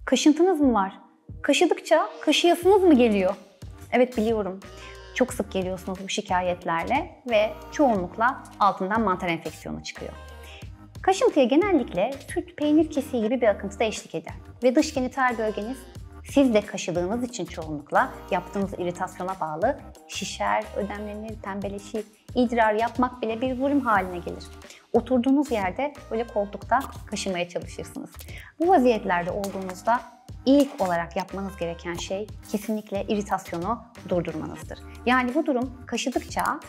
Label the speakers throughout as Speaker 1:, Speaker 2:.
Speaker 1: Kaşıntınız mı var? Kaşıdıkça kaşıyasınız mı geliyor? Evet, biliyorum. Çok sık geliyorsunuz bu şikayetlerle ve çoğunlukla altından mantar enfeksiyonu çıkıyor. Kaşıntıya genellikle süt, peynir kesiği gibi bir akıntı da eşlik eder. Ve dış genital bölgeniz siz de kaşıdığınız için çoğunlukla yaptığınız iritasyona bağlı şişer, ödemlenir, pembeleşir, idrar yapmak bile bir zulüm haline gelir. Oturduğunuz yerde böyle koltukta kaşımaya çalışırsınız. Bu vaziyetlerde olduğunuzda ilk olarak yapmanız gereken şey kesinlikle iritasyonu durdurmanızdır. Yani bu durum kaşıdıkça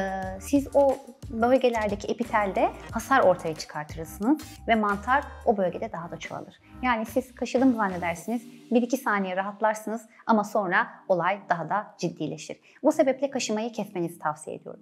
Speaker 1: siz o bölgelerdeki epitelde hasar ortaya çıkartırsınız ve mantar o bölgede daha da çoğalır. Yani siz kaşıdım zannedersiniz, 1-2 saniye rahatlarsınız ama sonra olay daha da ciddileşir. Bu sebeple kaşımayı kesmenizi tavsiye ediyorum.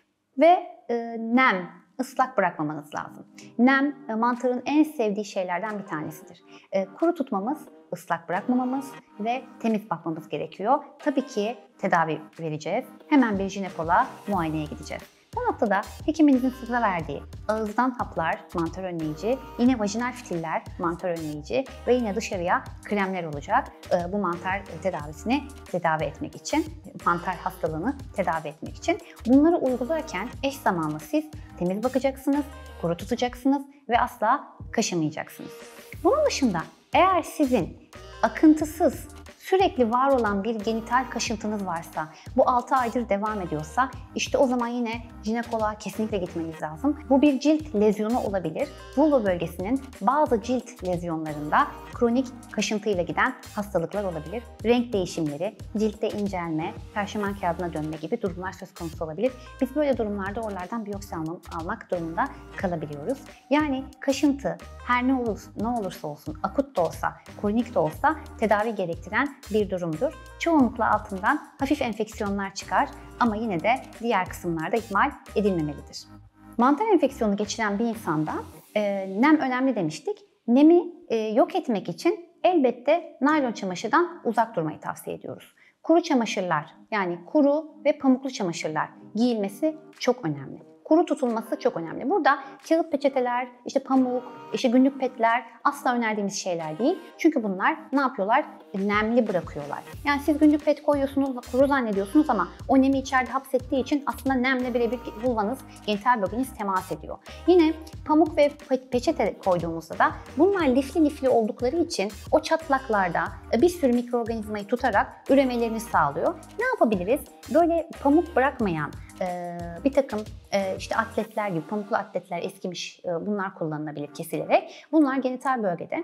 Speaker 1: Ve nem, ıslak bırakmamanız lazım. Nem mantarın en sevdiği şeylerden bir tanesidir. Kuru tutmamız, ıslak bırakmamamız ve temiz bakmamız gerekiyor. Tabii ki tedavi vereceğiz. Hemen bir jinekoloğa muayeneye gideceğiz. Bu noktada hekiminizin size verdiği ağızdan haplar, mantar önleyici, yine vajinal fitiller, mantar önleyici ve yine dışarıya kremler olacak. Bu mantar tedavisini tedavi etmek için, mantar hastalığını tedavi etmek için. Bunları uygularken eş zamanlı siz temiz bakacaksınız, kuru tutacaksınız ve asla kaşımayacaksınız. Bunun dışında eğer sizin akıntısız, sürekli var olan bir genital kaşıntınız varsa, bu 6 aydır devam ediyorsa, işte o zaman yine jinekoloğa kesinlikle gitmeniz lazım. Bu bir cilt lezyonu olabilir. Vulva bölgesinin bazı cilt lezyonlarında kronik kaşıntıyla giden hastalıklar olabilir. Renk değişimleri, ciltte incelme, perşemen kağıdına dönme gibi durumlar söz konusu olabilir. Biz böyle durumlarda oralardan biyopsi almak durumunda kalabiliyoruz. Yani kaşıntı her ne olursa olsun, akut da olsa, kronik de olsa tedavi gerektiren bir durumdur. Çoğunlukla altından hafif enfeksiyonlar çıkar ama yine de diğer kısımlarda ihmal edilmemelidir. Mantar enfeksiyonu geçiren bir insanda nem önemli demiştik. Nemi yok etmek için elbette naylon çamaşırdan uzak durmayı tavsiye ediyoruz. Kuru çamaşırlar, yani kuru ve pamuklu çamaşırlar giyilmesi çok önemli. Kuru tutulması çok önemli. Burada kağıt peçeteler, işte pamuk, işte günlük petler asla önerdiğimiz şeyler değil. Çünkü bunlar ne yapıyorlar? Nemli bırakıyorlar. Yani siz günlük pet koyuyorsunuz, kuru zannediyorsunuz ama o nemi içeride hapsettiği için aslında nemle birebir vulvanız, genital bölgeniz temas ediyor. Yine pamuk ve peçete koyduğumuzda da bunlar lifli oldukları için o çatlaklarda bir sürü mikroorganizmayı tutarak üremelerini sağlıyor. Ne yapabiliriz? Böyle pamuk bırakmayan bir takım işte atletler gibi, pamuklu atletler eskimiş, bunlar kullanılabilir kesilerek. Bunlar genital bölgede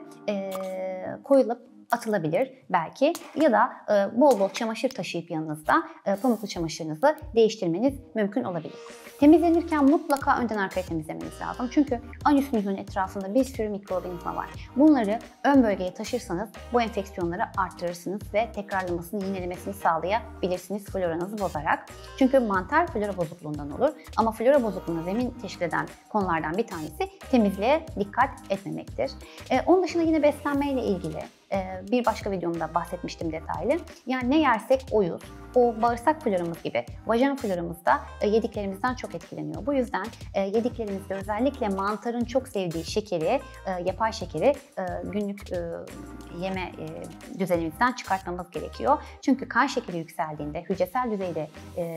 Speaker 1: koyulup atılabilir belki ya da bol bol çamaşır taşıyıp yanınızda pamuklu çamaşırınızı değiştirmeniz mümkün olabilir. Temizlenirken mutlaka önden arkaya temizlemeniz lazım. Çünkü anüsünüzün etrafında bir sürü mikroorganizma var. Bunları ön bölgeye taşırsanız bu enfeksiyonları arttırırsınız ve tekrarlamasını, yinelemesini sağlayabilirsiniz floranızı bozarak. Çünkü mantar flora bozukluğundan olur ama flora bozukluğuna zemin teşkil eden konulardan bir tanesi temizliğe dikkat etmemektir. Onun dışında yine beslenmeyle ilgili bir başka videomda bahsetmiştim detaylı. Yani ne yersek oyuz. O bağırsak floramız gibi vajin floramız da yediklerimizden çok etkileniyor. Bu yüzden yediklerimizde özellikle mantarın çok sevdiği şekeri, yapay şekeri günlük yeme düzenimizden çıkartmamız gerekiyor. Çünkü kan şekeri yükseldiğinde, hücresel düzeyde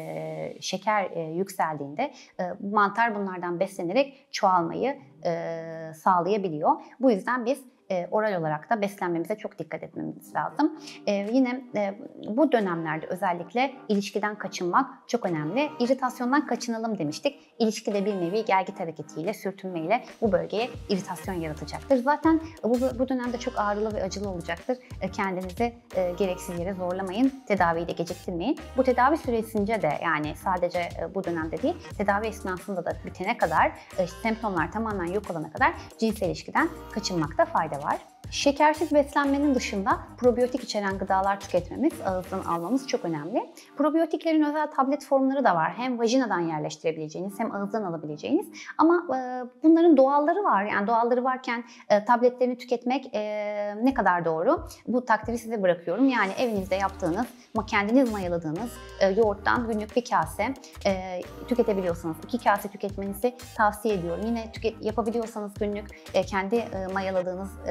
Speaker 1: şeker yükseldiğinde mantar bunlardan beslenerek çoğalmayı sağlayabiliyor. Bu yüzden biz oral olarak da beslenmemize çok dikkat etmemiz lazım. Yine bu dönemlerde özellikle ilişkiden kaçınmak çok önemli. İritasyondan kaçınalım demiştik. İlişkide bir nevi gelgit hareketiyle, sürtünmeyle bu bölgeye iritasyon yaratacaktır. Zaten bu dönemde çok ağrılı ve acılı olacaktır. Kendinizi gereksiz yere zorlamayın, tedaviyi de geciktirmeyin. Bu tedavi süresince de, yani sadece bu dönemde değil, tedavi esnasında da bitene kadar, semptomlar tamamen yok olana kadar cinsel ilişkiden kaçınmakta fayda var. Şekersiz beslenmenin dışında probiyotik içeren gıdalar tüketmemiz, ağızdan almamız çok önemli. Probiyotiklerin özel tablet formları da var. Hem vajinadan yerleştirebileceğiniz hem ağızdan alabileceğiniz. Ama bunların doğalları var. Yani doğalları varken tabletlerini tüketmek ne kadar doğru? Bu takdiri size bırakıyorum. Yani evinizde yaptığınız, kendiniz mayaladığınız yoğurttan günlük bir kase tüketebiliyorsanız 2 kase tüketmenizi tavsiye ediyorum. Yine yapabiliyorsanız günlük kendi mayaladığınız ev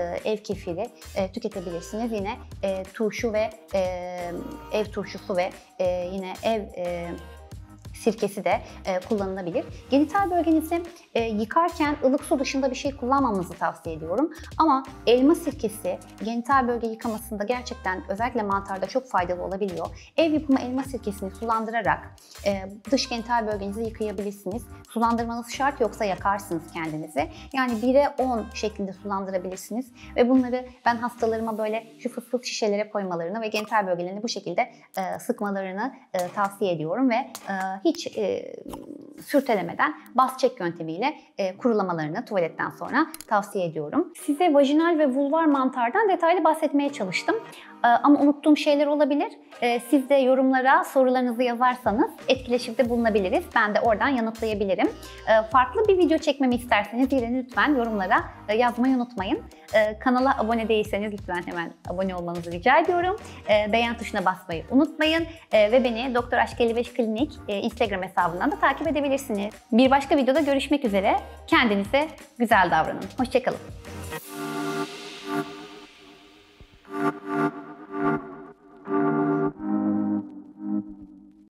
Speaker 1: kefiri tüketebilirsiniz. Yine turşu ve ev turşusu ve yine ev sirkesi de kullanılabilir. Genital bölgenizi yıkarken ılık su dışında bir şey kullanmamanızı tavsiye ediyorum. Ama elma sirkesi genital bölge yıkamasında gerçekten özellikle mantarda çok faydalı olabiliyor. Ev yapımı elma sirkesini sulandırarak dış genital bölgenizi yıkayabilirsiniz. Sulandırmanız şart, yoksa yakarsınız kendinizi. Yani 1'e 10 şeklinde sulandırabilirsiniz ve bunları ben hastalarıma böyle şu fıs fıs şişelere koymalarını ve genital bölgelerini bu şekilde sıkmalarını tavsiye ediyorum ve hiç sürtelemeden bas çek yöntemiyle kurulamalarını tuvaletten sonra tavsiye ediyorum. Size vajinal ve vulvar mantardan detaylı bahsetmeye çalıştım. Ama unuttuğum şeyler olabilir. Siz de yorumlara sorularınızı yazarsanız etkileşimde bulunabiliriz. Ben de oradan yanıtlayabilirim. Farklı bir video çekmemi isterseniz yine lütfen yorumlara yazmayı unutmayın. Kanala abone değilseniz lütfen hemen abone olmanızı rica ediyorum. Beğen tuşuna basmayı unutmayın. Ve beni Doktor Aşk 55 Klinik Instagram hesabından da takip edebilirsiniz. Bir başka videoda görüşmek üzere. Kendinize güzel davranın. Hoşça kalın.